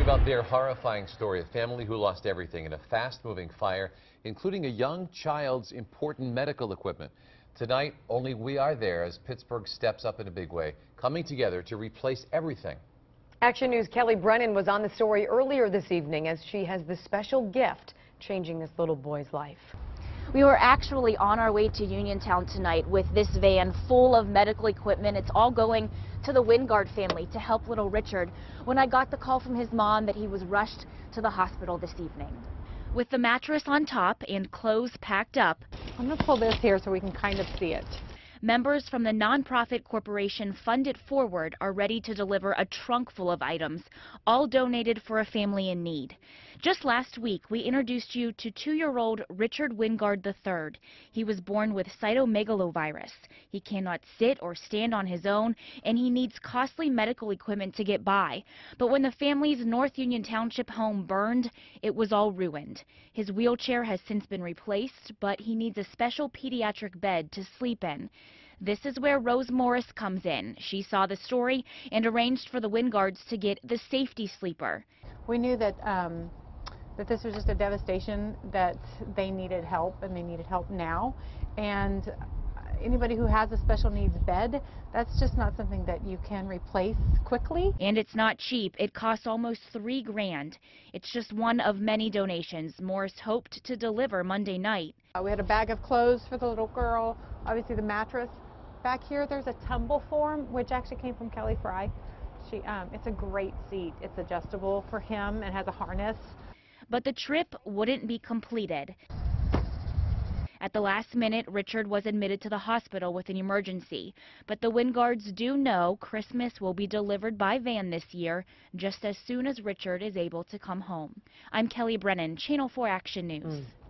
About their horrifying story, a family who lost everything in a fast-moving fire, including a young child's important medical equipment. Tonight, only we are there as Pittsburgh steps up in a big way, coming together to replace everything. Action News' Kelly Brennan was on the story earlier this evening as she has the special gift changing this little boy's life. We were actually on our way to Uniontown tonight with this van full of medical equipment. It's all going to the Wingard family to help little Richard when I got the call from his mom that he was rushed to the hospital this evening. With the mattress on top and clothes packed up. I'm going to pull this here so we can kind of see it. Members from the nonprofit corporation Fund It Forward are ready to deliver a trunk full of items, all donated for a family in need. Just last week, we introduced you to 2-year-old Richard Wingard III. He was born with cytomegalovirus. He cannot sit or stand on his own, and he needs costly medical equipment to get by. But when the family's North Union Township home burned, it was all ruined. His wheelchair has since been replaced, but he needs a special pediatric bed to sleep in. This is where Rose Morris comes in. She saw the story and arranged for the Wingards to get the safety sleeper. We knew that this was just a devastation, that they needed help, and they needed help now. And anybody who has a special needs bed, that's just not something that you can replace quickly. And it's not cheap. It costs almost $3 grand. It's just one of many donations Morris hoped to deliver Monday night. We had a bag of clothes for the little girl, obviously the mattress. Back here there's a tumble form, which actually came from Kelly Fry. It's a great seat. It's adjustable for him and has a harness. But the trip wouldn't be completed. At the last minute, Richard was admitted to the hospital with an emergency. But the Wingards do know Christmas will be delivered by van this year, just as soon as Richard is able to come home. I'm Kelly Brennan, Channel 4 Action News.